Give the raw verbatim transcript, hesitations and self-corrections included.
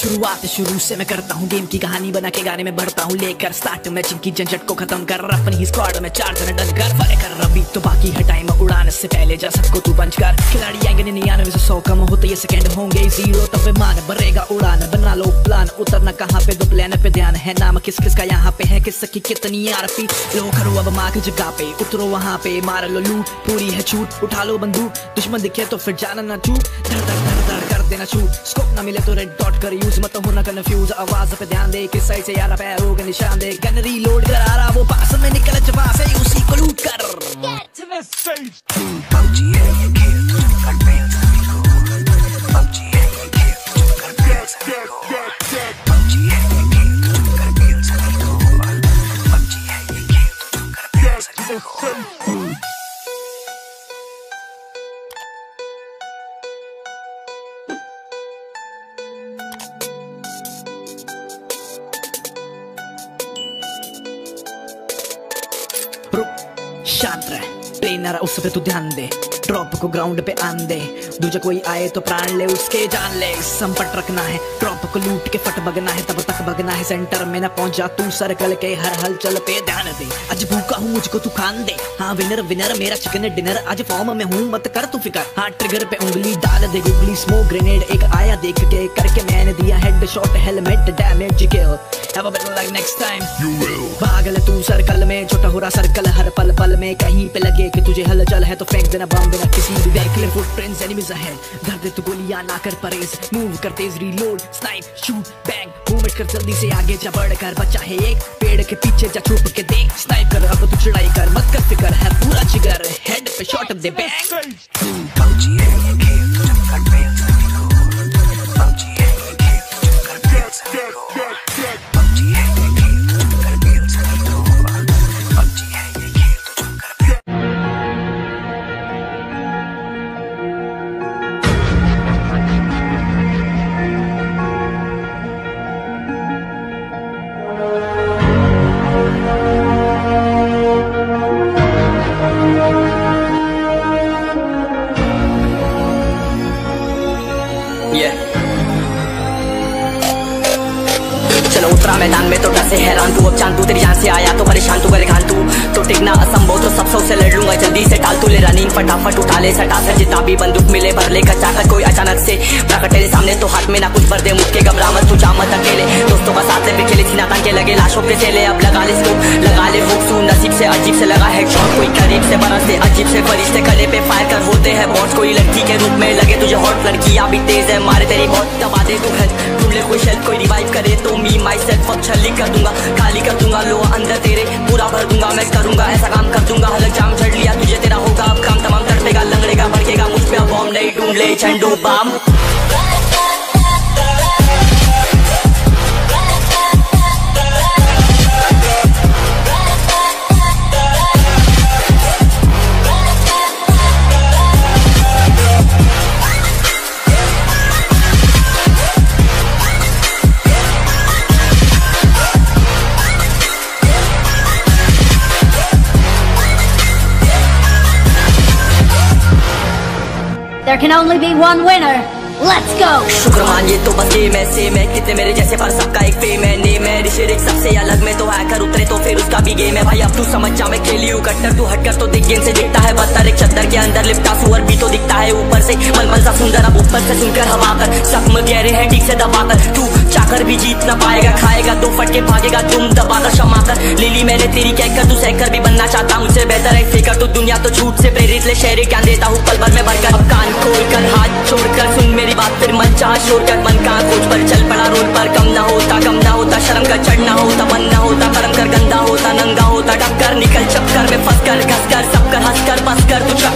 शुरुआत शुरू से मैं करता हूँ गेम की कहानी बना के गाने में बढ़ता हूँ लेकर स्टार्ट मैचिंग की झंझट को खत्म कर अपनी ही स्क्वाड में चार जने डल कर फरे कर रबी तो बाकी है टाइम उड़ाने से पहले जा सबको तू बंच कर खिलाड़ी आएंगे निन्यानवे से सौ कम होते ये सेकंड होंगे जीरो तब मान भरेगा उड़ान बना लो प्लान उतरना कहाँ पे दो प्लान पे ध्यान है नाम किस किस का यहाँ पे है किस की कितनी आरपी लो करो अब माँ की जगह पे उतरो वहाँ पे मार लो लूट पूरी है छूट उठा लो बंदूक दुश्मन दिखे तो फिर जाना ना चूक धड़ धड़ धड़ धड़ कर देना छूट स्कोप ना मिले तो रेड डॉट कर यूज मत होना कंफ्यूज आवाज पे ध्यान दे किस साइड से यार पैरों के निशान दे गन रीलोड कर आ रहा वो पास में निकल जवा से उसी को लूट कर Get to the safe PUBG है ये खेल तुझे कर पेल सभी को पबजी है ये खेल तुझे कर पेल सभी को पबजी है ये खेल तुझे कर पेल सभी को पबजी है ये खेल तुझे कर पेल सभी को शांत रह प्लेन आ रहा उस पे तू ध्यान दे ड्रॉप को ग्राउंड पे आन दे दूजा कोई आए तो प्राण ले उसके जान ले संपट रखना है ड्रॉप को लूट के फट भगना है तब तक भगना है सेंटर में ना पहुंचा तू सर्कल के हर हलचल पे ध्यान दे आज भूखा हूँ मुझको तू खान दे हाँ विनर विनर मेरा चिकन डिनर आज फॉर्म में हूँ मत कर तू फिकर हाँ ट्रिगर पे उंगली डाल दे गुगली स्मोक ग्रेनेड एक आया देख के करके मैंने दिया head shot helmet damage kill Have a better luck next time You will भाग ले तू सर्कल में छोटा हो रहा सर्कल हर पल पल में कहीं पे लगे कि तुझे हलचल है तो फेंक देना बम बिना किसी भी देख ले फुटप्रिंट्स एनिमीज अहेड धर दे तू गोलियां ना कर परेज मूव कर तेज reload snipe shoot bang movement कर जल्दी से आगे जा बढ़ कर बच्चा है एक पेड़ के पीछे जा छुप के देख स्नाइप कर अब तू चढ़ाई कर मत कर फिकर है पूरा जिगर हेड पे शॉट दे बैंग पबजी है ये खेल तुझे कर पेल सभी को पबजी है ये खेल तुझे कर पेल सभी को पबजी है ये खेल तुझे कर पेल सभी को पबजी है ये खेल तुझे कर पेल चलो उतरा मैदान में तो डर से हैरान तू अब चांद तू तेरी जान से आया तो परेशान तू करे खान तू तो टिकना असंभव तो सब से लड़ लूंगा जल्दी से टाल तू ले रनिंग फटाफट उठा ले सटा से जितना भी बंदूक मिले भर ले कचाकर कोई अचानक से प्रकट तेरे सामने तो हाथ में ना कुछ भर दे मुक्के घबरा मत तू जा मत अकेले दोस्तों का साथ ले खेले थी ना तान के लगे लाशों के सेले अब लगा ले स्कोप लगा ले हुक तू नसीब से अजीब से लगा हेडशॉट कोई करीब से बरस से अजीब से फरिश्ते खड़े पे फायर कर होते हैं बॉस कोई लड़की के रूप में लगे तुझे हॉट लड़कियां भी तेज है मारे तेरी बहुत दबा दे तू है ढूंढ ले कोई शेल्फ कोई रिवाइव करे तो मी माई सेल्फ अब छली कर दूंगा खाली कर दूंगा लो अंदर तेरे पूरा भर दूंगा मैं करूंगा ऐसा काम कर दूंगा हलक जाम झड़ लिया तुझे तेरा होगा अब काम तमाम तड़पेगा लंगड़ेगा भड़केगा मुझ पे अब बॉम्ब नहीं ढूंढ ले झंडू बम There can only be one winner. Let's go. शुक्र मानिए तो बस गेम ऐसे मैं कितने मेरे जैसे पर सबका एक फेम है नेम है ऋषिरिक सबसे अलग में तो हैकर उतरे तो फिर उसका भी गेम है भाई अब तू समझ जा मैं खेली हूँ कट्टर तू हटकर तो दिख गेम से दिखता है बदतर एक चद्दर के अंदर लिपटा सुअर भी तो दिखता है ऊपर से मलमल सा सुंदर अब ऊपर से सुनकर हवा कर जख्म गहरे हैं ठीक से दबाकर तू चाकर भी जीत न पाएगा खाएगा दो फटके भागेगा तुम दबाकर क्षमा कर ले ली मैंने तेरी कहकर तू सहकर भी बनना चाहता मुझसे बेहतर है फेकर तू दुनिया तो झूठ से प्रेरित ले शहर क्या देता हूँ पल भर में भरकर अब कान खोल कर हाथ छोड़कर सुन मेरी बात फिर मन चाह शोर कर मन का खोज पर चल पड़ा रोड पर कम ना होता कम ना होता शर्म का चढ़ना होता बन ना होता कर्म कर गंदा होता नंगा होता टक्कर निकल चक्कर में फंस कर घस कर सब कर हंस कर बस कर तू